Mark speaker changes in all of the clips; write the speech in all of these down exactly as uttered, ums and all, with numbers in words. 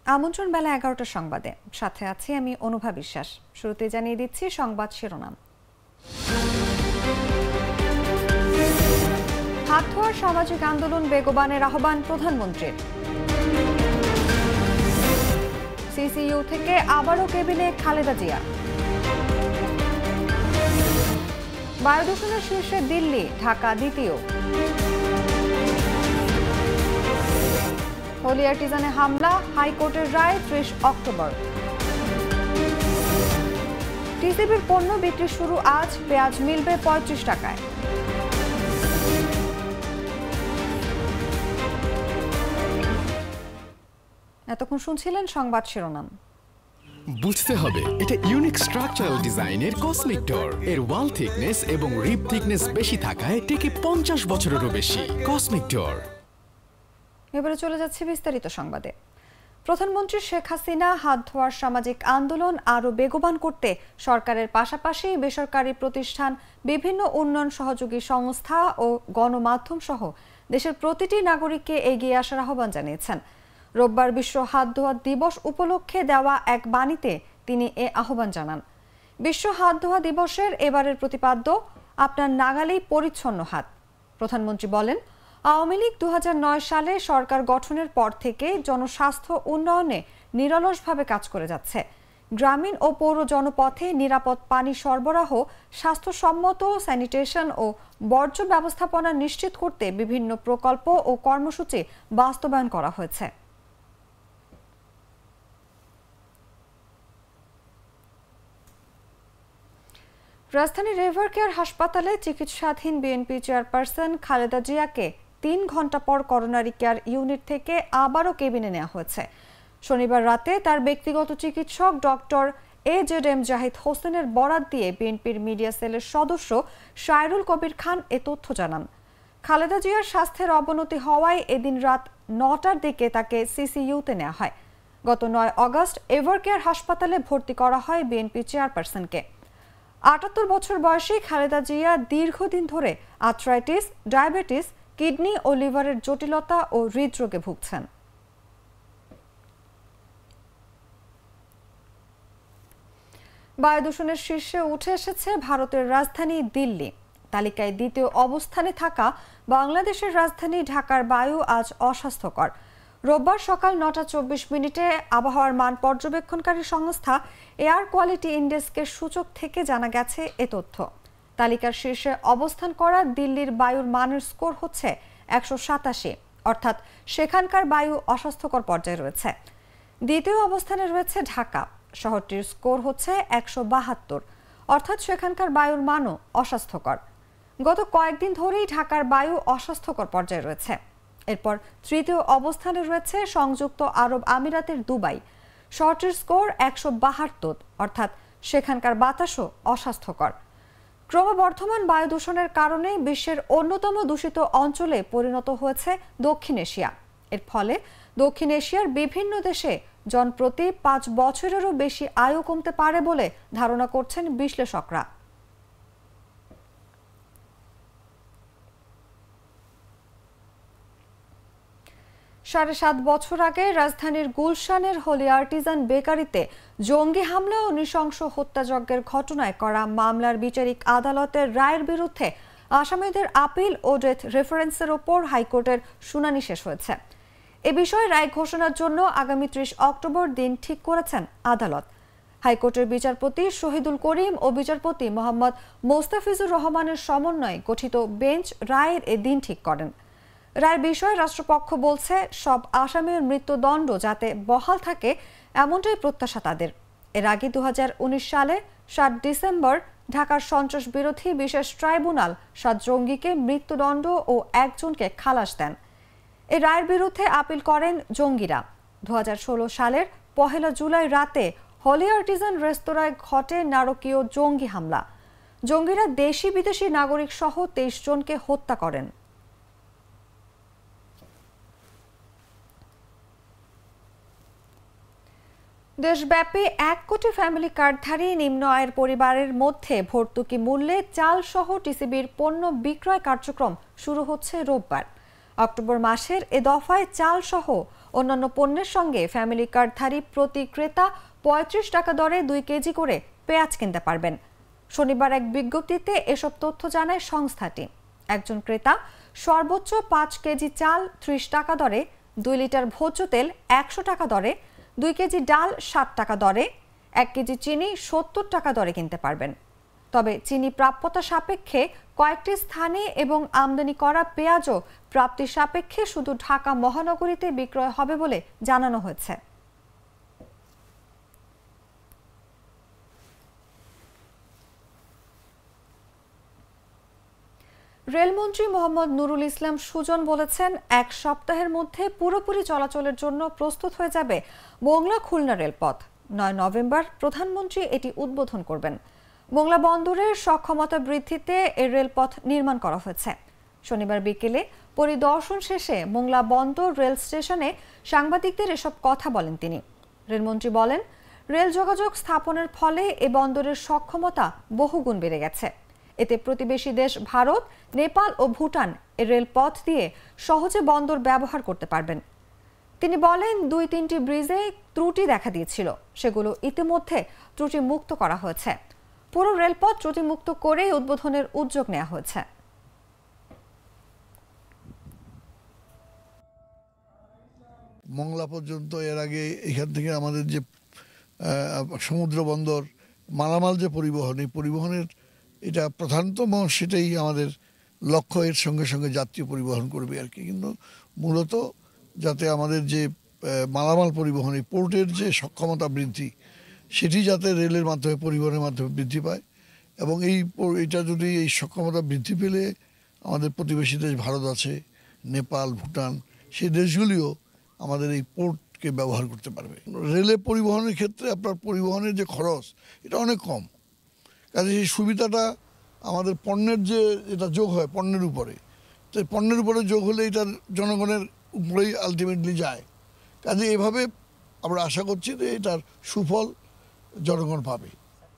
Speaker 1: আমন্ত্রণ বেলা এগারোটার সংবাদে, সাথে আছি আমি অনুভা বিশ্বাস। শুরুতে জানিয়ে দিচ্ছি সংবাদ শিরোনাম। হাত ধোয়ার সামাজিক আন্দোলন বেগবানের আহ্বান প্রধানমন্ত্রীর। সিসিইউ থেকে আবারও কেবিনে খালেদা জিয়া। বায়ু দূষণের শীর্ষে দিল্লি, ঢাকা দ্বিতীয়। হোলি আর্টিজানে হামলা, হাইকোর্টের রায় ত্রিশ অক্টোবর। টিসিবির পণ্য বিক্রি শুরু আজ, পেঁয়াজ মিলবে পঁয়ত্রিশ টাকায়। এতক্ষণ শুনছিলেন সংবাদ শিরোনাম।
Speaker 2: বুঝতে হবে এটা ইউনিক স্ট্রাকচারাল ডিজাইনের কসমিক ডোর। এর ওয়াল থিকনেস এবং রিব থিকনেস বেশি থাকায় টিকে পঞ্চাশ বছরেরও বেশি। Cosmic door.
Speaker 1: এবারে চলে যাচ্ছে বিস্তারিত সংবাদে। প্রধানমন্ত্রী শেখ হাসিনা হাত ধোয়ার সামাজিক আন্দোলন আরও বেগবান করতে সরকারের পাশাপাশি বেসরকারি প্রতিষ্ঠান, বিভিন্ন উন্নয়ন সহযোগী সংস্থা ও গণমাধ্যম সহ দেশের প্রতিটি নাগরিককে এগিয়ে আসার আহ্বান জানিয়েছেন। রোববার বিশ্ব হাত ধোয়া দিবস উপলক্ষে দেওয়া এক বাণীতে তিনি এ আহ্বান জানান। বিশ্ব হাত ধোয়া দিবসের এবারের প্রতিপাদ্য আপনার নাগালেই পরিচ্ছন্ন হাত। প্রধানমন্ত্রী বলেন, আওয়ামী লীগ দু হাজার নয় সালে সরকার গঠনের পর থেকে জনস্বাস্থ্য উন্নয়নে নিরলসভাবে কাজ করে যাচ্ছে। গ্রামীণ ও পৌর জনপথে নিরাপদ পানি সরবরাহ, স্বাস্থ্যসম্মত স্যানিটেশন ও বর্জ্য ব্যবস্থাপনা নিশ্চিত করতে বিভিন্ন প্রকল্প ও কর্মসূচি বাস্তবায়ন করা হয়েছে। রাজধানীর রিভার কেয়ার হাসপাতালে চিকিৎসাধীন বিএনপি চেয়ারপারসন খালেদা জিয়াকে তিন ঘন্টা পর করোনারি কেয়ার ইউনিট থেকে আবারও কেবিনে নেওয়া হয়েছে। শনিবার রাতে তার ব্যক্তিগত চিকিৎসক doctor A Z M Zahid হোসেনের বরাত দিয়ে বিএনপির মিডিয়া সেলের সদস্য শায়রুল কবির খান এ তথ্য জানান। খালেদা জিয়ার স্বাস্থ্যের অবনতি হওয়ায় এদিন রাত নটার দিকে তাকে সিসিইউতে নেওয়া হয়। গত নয় আগস্ট এভার কেয়ার হাসপাতালে ভর্তি করা হয় বিএনপি চেয়ারপারসনকে। আটাত্তর বছর বয়সী খালেদা জিয়া দীর্ঘদিন ধরে আর্থ্রাইটিস, ডায়াবেটিস, কিডনি ও লিভারের জটিলতা ও হৃদরোগে ভুগছেন। বায়ু দূষণের শীর্ষে উঠে এসেছে ভারতের রাজধানী দিল্লি। তালিকায় দ্বিতীয় অবস্থানে থাকা বাংলাদেশের রাজধানী ঢাকার বায়ু আজ অস্বাস্থ্যকর। রোববার সকাল নটা চব্বিশ মিনিটে আবহাওয়ার মান পর্যবেক্ষণকারী সংস্থা এয়ার কোয়ালিটি ইন্ডেক্সের সূচক থেকে জানা গেছে এ তথ্য। তালিকার শীর্ষে অবস্থান করা দিল্লির বায়ুর মানের স্কোর হচ্ছে একশো সাতাশি, অর্থাৎ সেখানকার বায়ু অস্বাস্থ্যকর পর্যায়ে রয়েছে। দ্বিতীয় অবস্থানে রয়েছে ঢাকা, শহরটির স্কোর হচ্ছে একশো বাহাত্তর, অর্থাৎ সেখানকার বায়ুর মানও অস্বাস্থ্যকর। গত কয়েকদিন ধরেই ঢাকার বায়ু অস্বাস্থ্যকর পর্যায়ে রয়েছে। এরপর তৃতীয় অবস্থানে রয়েছে সংযুক্ত আরব আমিরাতের দুবাই, শহরটির স্কোর একশো বাহাত্তর, অর্থাৎ সেখানকার বাতাসও অস্বাস্থ্যকর। ক্রমবর্ধমান বায়ু দূষণের কারণে বিশ্বের অন্যতম দূষিত অঞ্চলে পরিণত হয়েছে দক্ষিণ এশিয়া। এর ফলে দক্ষিণ এশিয়ার বিভিন্ন দেশে জনপ্রতি পাঁচ বছরেরও বেশি আয়ু কমতে পারে বলে ধারণা করছেন বিশ্লেষকরা। সাড়ে সাত বছর আগে রাজধানীর গুলশানের হোলি আর্টিজান বেকারিতে জঙ্গি হামলা ও নৃশংস হত্যাযজ্ঞের ঘটনায় করা মামলার বিচারিক আদালতের রায়ের বিরুদ্ধে আসামিদের আপিল ও ডেথ রেফারেন্সের ওপর হাইকোর্টের শুনানি শেষ হয়েছে। এ বিষয়ে রায় ঘোষণার জন্য আগামী ত্রিশ অক্টোবর দিন ঠিক করেছেন আদালত। হাইকোর্টের বিচারপতি শহীদুল করিম ও বিচারপতি মোহাম্মদ মোস্তাফিজুর রহমানের সমন্বয়ে গঠিত বেঞ্চ রায়ের এ দিন ঠিক করেন। রায়ের বিষয়ে রাষ্ট্রপক্ষ বলছে, সব আসামির মৃত্যুদণ্ড যাতে বহাল থাকে এমনটাই প্রত্যাশা তাদের। এর আগে দু হাজার উনিশ সালে সাত ডিসেম্বর ঢাকার সন্ত্রাস বিরোধী বিশেষ ট্রাইব্যুনাল সাত জঙ্গিকে মৃত্যুদণ্ড ও একজনকে খালাস দেন। এই রায়ের বিরুদ্ধে আপিল করেন জঙ্গিরা। দু হাজার ষোলো সালের পহেলা জুলাই রাতে হলি আর্টিজান রেস্তোরাঁয় ঘটে নারকীয় জঙ্গি হামলা। জঙ্গিরা দেশি বিদেশি নাগরিক সহ তেইশ জনকে হত্যা করেন। দেশব্যাপী এক কোটি ফ্যামিলি কার্ডধারী নিম্ন আয়ের পরিবারের মধ্যে ভর্তুকি মূল্যে চাল সহ টিসিবির পণ্য বিক্রয় কার্যক্রম শুরু হচ্ছে রোববার। অক্টোবর মাসের এ দফায় চাল সহ অন্যান্য পণ্যের সঙ্গে ফ্যামিলি কার্ডধারী প্রতি ক্রেতা পঁয়ত্রিশ টাকা দরে দুই কেজি করে পেঁয়াজ কিনতে পারবেন। শনিবার এক বিজ্ঞপ্তিতে এসব তথ্য জানায় সংস্থাটি। একজন ক্রেতা সর্বোচ্চ পাঁচ কেজি চাল ত্রিশ টাকা দরে, দুই লিটার ভোজ্য তেল একশো টাকা দরে, দুই কেজি ডাল ষাট টাকা দরে, এক কেজি চিনি সত্তর টাকা দরে কিনতে পারবেন। তবে চিনি প্রাপ্যতা সাপেক্ষে কয়েকটি স্থানে এবং আমদানি করা পেঁয়াজও প্রাপ্তি সাপেক্ষে শুধু ঢাকা মহানগরীতে বিক্রয় হবে বলে জানানো হয়েছে। রেলমন্ত্রী মোহাম্মদ নুরুল ইসলাম সুজন বলেছেন, এক সপ্তাহের মধ্যে পুরোপুরি চলাচলের জন্য প্রস্তুত হয়ে যাবে মোংলা খুলনা রেলপথ। নয় নভেম্বর প্রধানমন্ত্রী এটি উদ্বোধন করবেন। মোংলা বন্দরের সক্ষমতা বৃদ্ধিতে এই রেলপথ নির্মাণ করা হয়েছে। শনিবার বিকেলে পরিদর্শন শেষে মোংলা বন্দর রেল স্টেশনে সাংবাদিকদের এসব কথা বলেন তিনি। রেলমন্ত্রী বলেন, রেল যোগাযোগ স্থাপনের ফলে এ বন্দরের সক্ষমতা বহুগুণ বেড়ে গেছে। এতে প্রতিবেশী দেশ ভারত, নেপাল ও ভুটান এ রেলপথ দিয়ে সহজে বন্দর ব্যবহার করতে পারবেন। তিনি বলেন, দুই তিনটি ব্রিজে ত্রুটি দেখা দিয়েছিল, সেগুলো ইতিমধ্যে ত্রুটি মুক্ত করা হয়েছে। পুরো রেলপথ ত্রুটি মুক্ত করেই উদ্বোধনের উদ্যোগ নেওয়া হয়েছে।
Speaker 3: মংলা পর্যন্ত এর আগে এখান থেকে আমাদের যে সমুদ্র বন্দর মালামাল যে পরিবহন, এই পরিবহনের এটা প্রধানতম সেটাই আমাদের লক্ষ্য। এর সঙ্গে সঙ্গে যাত্রী পরিবহন করবে আর কি, কিন্তু মূলত যাতে আমাদের যে মালামাল পরিবহন, এই পোর্টের যে সক্ষমতা বৃদ্ধি, সেটি যাতে রেলের মাধ্যমে পরিবহনের মাধ্যমে বৃদ্ধি পায়। এবং এই এটা যদি এই সক্ষমতা বৃদ্ধি পেলে আমাদের প্রতিবেশী দেশ ভারত আছে, নেপাল, ভুটান, সেই দেশগুলিও আমাদের এই পোর্টকে ব্যবহার করতে পারবে। রেলে পরিবহনের ক্ষেত্রে আপনার পরিবহনের যে খরচ, এটা অনেক কম। কাজে সেই সুবিধাটা আমাদের পণ্যের যে এটা যোগ হয় পণ্যের উপরে, তো পণ্যের উপরে যোগ হলে এটা জনগণের উপরেই আলটিমেটলি যায়। কাজে এভাবে আমরা আশা করছি যে এটার সুফল জনগণ পাবে।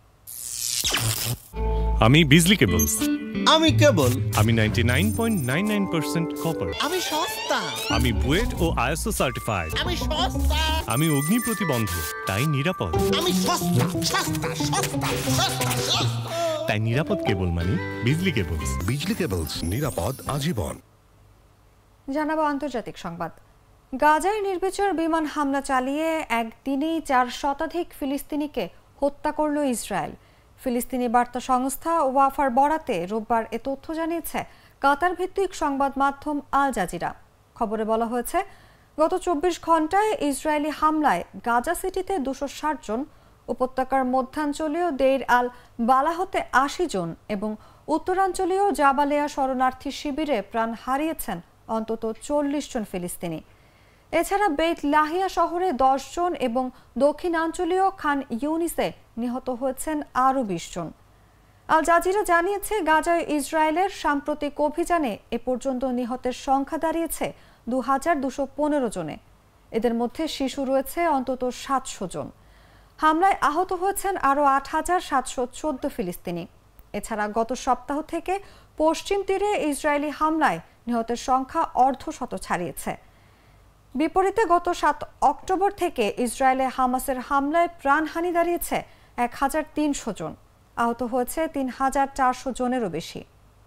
Speaker 4: আমি বিজলি কেবলস,
Speaker 5: আমি কেবল,
Speaker 4: আমি ninety nine point nine nine percent copper,
Speaker 5: আমি সস্তা,
Speaker 4: আমি বুয়েট ও আইএসও সার্টিফাইড,
Speaker 5: আমি সস্তা,
Speaker 4: আমি অগ্নি প্রতিবন্ধক, তাই নিরাপদ,
Speaker 5: আমি সস্তা সস্তা সস্তা সস্তা সস্তা
Speaker 4: তাই নিরাপদ কেবল মানে বিজলি কেবলস।
Speaker 6: বিজলি কেবলস, নিরাপদ আজীবন।
Speaker 1: জানাবো আন্তর্জাতিক সংবাদ। গাজায় নির্বিচার বিমান হামলা চালিয়ে একদিনেই চার শতাধিক ফিলিস্তিনিকে হত্যা করল ইসরায়েল। ফিলিস্তিনি বার্তা সংস্থা ওয়াফার বরাতে রোববার এ তথ্য জানিয়েছে কাতার ভিত্তিক সংবাদ মাধ্যম আল জাজিরা। খবরে বলা হয়েছে, গত চব্বিশ ঘন্টায় ইসরায়েলি হামলায় গাজা সিটিতে দুশো ষাট জন, উপত্যকার মধ্যাঞ্চলীয় দেইর আল বালাহতে আশি জন এবং উত্তরাঞ্চলীয় জাবালেয়া শরণার্থী শিবিরে প্রাণ হারিয়েছেন অন্তত চল্লিশ জন ফিলিস্তিনি। এছাড়া বেইত লাহিয়া শহরে দশ জন এবং দক্ষিণাঞ্চলীয় খান ইউনিসে নিহত হয়েছেন আরও বিশ জন। আল জাজিরা জানিয়েছে, গাজায় ইসরায়েলের সাম্প্রতিক অভিযানে এ পর্যন্ত নিহতের সংখ্যা দাঁড়িয়েছে দু হাজার দুশো পনেরো জনে। এদের মধ্যে শিশু রয়েছে অন্তত সাতশো জন। হামলায় আহত হয়েছেন আরও আট হাজার সাতশো চোদ্দ ফিলিস্তিনি। এছাড়া গত সপ্তাহ থেকে পশ্চিম তীরে ইসরায়েলি হামলায় নিহতের সংখ্যা অর্ধশত ছাড়িয়েছে। বিপরীতে গত সাত অক্টোবর থেকে ইসরায়েলে হামাসের হামলায় প্রাণহানি দাঁড়িয়েছে এক হাজার তিনশো জন, আহত হয়েছে তিন হাজার চারশো জনেরও বেশি।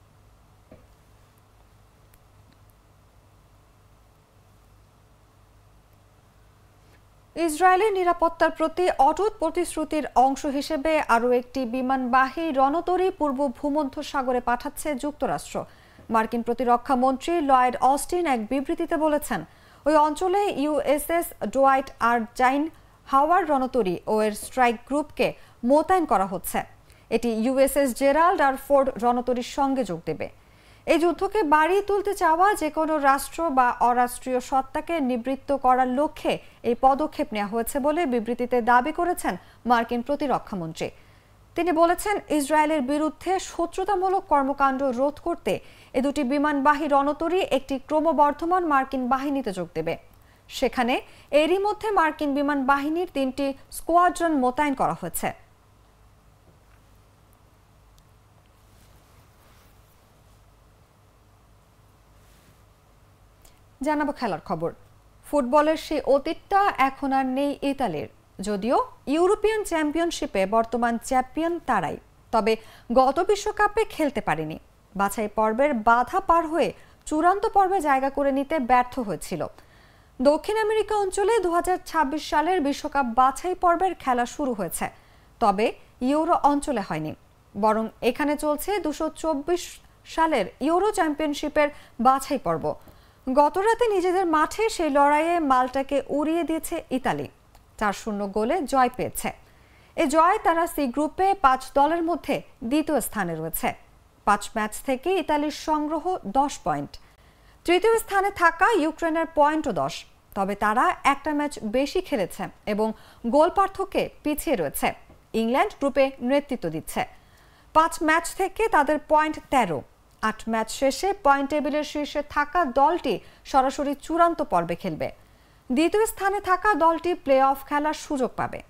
Speaker 1: ইসরায়েলের নিরাপত্তার প্রতি অটুট প্রতিশ্রুতির অংশ হিসেবে আরও একটি বিমানবাহী রণতরী পূর্ব ভূমধ্য সাগরে পাঠাচ্ছে যুক্তরাষ্ট্র। মার্কিন প্রতিরক্ষা মন্ত্রী লয়েড অস্টিন এক বিবৃতিতে বলেছেন, ওই অঞ্চলে ইউএসএস ডোয়াইট আর জাইন হাওয়ার রণতরী ও এর স্ট্রাইক গ্রুপকে মোতায়েন করা হচ্ছে। এটি ইউএসএস জেরাল্ড আর ফোর্ড রণতরীর সঙ্গে যোগ দেবে। এই যুদ্ধকে বাড়িয়ে তুলতে চাওয়া যে কোনো রাষ্ট্র বা অরাষ্ট্রীয় সত্তাকে নিবৃত্ত করার লক্ষ্যে এই পদক্ষেপ নেওয়া হয়েছে বলে বিবৃতিতে দাবি করেছেন মার্কিন প্রতিরক্ষামন্ত্রী। তিনি বলেছেন, ইসরায়েলের বিরুদ্ধে শত্রুতামূলক কর্মকাণ্ড রোধ করতে এ দুটি বিমানবাহী রণতরী একটি ক্রমবর্ধমান মার্কিন বাহিনীতে যোগ দেবে। সেখানে এরই মধ্যে মার্কিন বিমান বাহিনীর তিনটি স্কোয়াড্রন মোতায়েন করা হয়েছে। জানাবো খেলার খবর। ফুটবলের সেই অতীতটা এখন আর নেই ইতালির। যদিও ইউরোপিয়ান চ্যাম্পিয়নশিপে বর্তমান চ্যাম্পিয়ন তারাই, তবে গত বিশ্বকাপে খেলতে পারেনি। বাছাই পর্বের বাধা পার হয়ে চূড়ান্ত পর্বে জায়গা করে নিতে ব্যর্থ হয়েছিল। দক্ষিণ আমেরিকা অঞ্চলে দু হাজার ছাব্বিশ সালের বিশ্বকাপ বাছাই পর্বের খেলা শুরু হয়েছে, তবে ইউরো অঞ্চলে হয়নি। বরং এখানে চলছে দুশো চব্বিশ সালের ইউরো চ্যাম্পিয়নশিপের বাছাই পর্ব। গত রাতে নিজেদের মাঠে সেই লড়াইয়ে মাল্টাকে উড়িয়ে দিয়েছে ইতালি, চার শূন্য গোলে জয় পেয়েছে। এ জয় তারা সি গ্রুপে পাঁচ দলের মধ্যে দ্বিতীয় স্থানে রয়েছে। পাঁচ ম্যাচ থেকে ইতালির সংগ্রহ দশ পয়েন্ট। তৃতীয় স্থানে থাকা ইউক্রেনের পয়েন্টও দশ, তবে তারা একটা ম্যাচ বেশি খেলেছে এবং গোল পার্থক্যে পিছিয়ে রয়েছে। ইংল্যান্ড গ্রুপে নেতৃত্ব দিচ্ছে, পাঁচ ম্যাচ থেকে তাদের পয়েন্ট তেরো। আট ম্যাচ শেষে পয়েন্ট টেবিলের শীর্ষে থাকা দলটি সরাসরি চূড়ান্ত পর্বে খেলবে। দ্বিতীয় স্থানে থাকা দলটি প্লে অফ খেলার সুযোগ পাবে।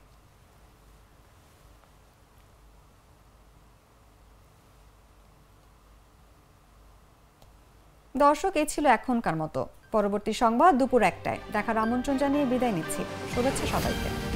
Speaker 1: দর্শক, এই ছিল এখনকার মতো। পরবর্তী সংবাদ দুপুর একটায় দেখার আমন্ত্রণ জানিয়ে বিদায় নিচ্ছি। শুভেচ্ছা সবাইকে।